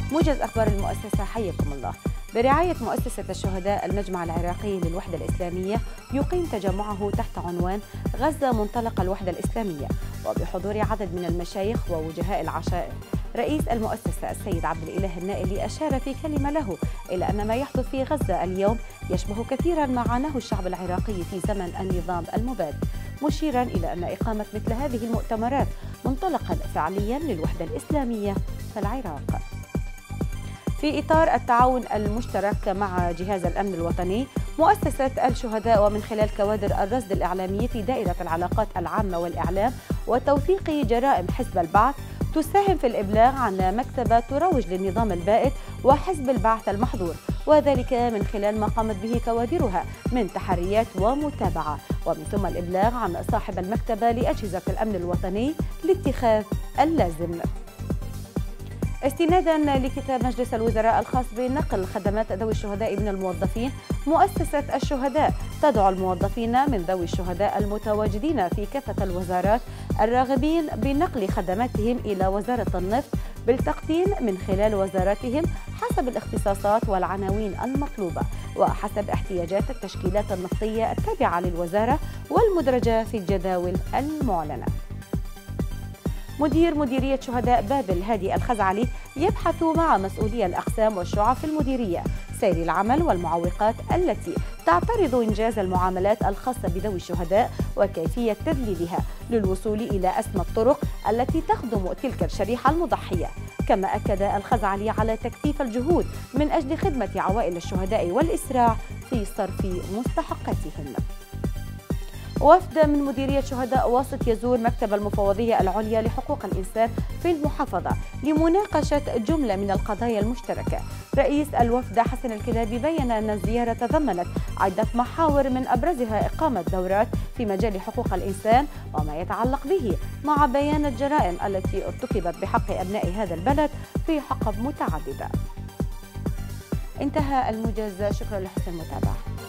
موجز أخبار المؤسسة، حياكم الله. برعاية مؤسسة الشهداء، المجمع العراقي للوحدة الإسلامية يقيم تجمعه تحت عنوان غزة منطلق الوحدة الإسلامية، وبحضور عدد من المشايخ ووجهاء العشائر. رئيس المؤسسة السيد عبد الإله النائلي أشار في كلمة له إلى أن ما يحدث في غزة اليوم يشبه كثيرا ما عاناه الشعب العراقي في زمن النظام المباد، مشيرا إلى أن إقامة مثل هذه المؤتمرات منطلقا فعليا للوحدة الإسلامية في العراق. في إطار التعاون المشترك مع جهاز الأمن الوطني، مؤسسة الشهداء ومن خلال كوادر الرصد الإعلامي في دائرة العلاقات العامة والإعلام وتوثيق جرائم حزب البعث تساهم في الإبلاغ عن مكتبة تروج للنظام البائد وحزب البعث المحظور، وذلك من خلال ما قامت به كوادرها من تحريات ومتابعة، ومن ثم الإبلاغ عن صاحب المكتبة لأجهزة الأمن الوطني لاتخاذ اللازم. استنادا لكتاب مجلس الوزراء الخاص بنقل خدمات ذوي الشهداء من الموظفين، مؤسسة الشهداء تدعو الموظفين من ذوي الشهداء المتواجدين في كافة الوزارات الراغبين بنقل خدماتهم إلى وزارة النفط بالتقديم من خلال وزاراتهم حسب الاختصاصات والعناوين المطلوبة وحسب احتياجات التشكيلات النفطية التابعة للوزارة والمدرجة في الجداول المعلنة. مديرية شهداء بابل هادي الخزعلي يبحث مع مسؤولي الأقسام والشعب في المديرية سير العمل والمعوقات التي تعترض إنجاز المعاملات الخاصة بذوي الشهداء وكيفية تذليلها للوصول إلى أسمى الطرق التي تخدم تلك الشريحة المضحية. كما أكد الخزعلي على تكثيف الجهود من أجل خدمة عوائل الشهداء والإسراع في صرف مستحقاتهم. وفد من مديرية شهداء واسط يزور مكتب المفوضية العليا لحقوق الإنسان في المحافظة لمناقشة جملة من القضايا المشتركة. رئيس الوفد حسن الكلابي بين أن الزيارة تضمنت عدة محاور من أبرزها إقامة دورات في مجال حقوق الإنسان وما يتعلق به، مع بيان الجرائم التي ارتكبت بحق أبناء هذا البلد في حقب متعددة. انتهى الموجز، شكرا لحسن المتابعة.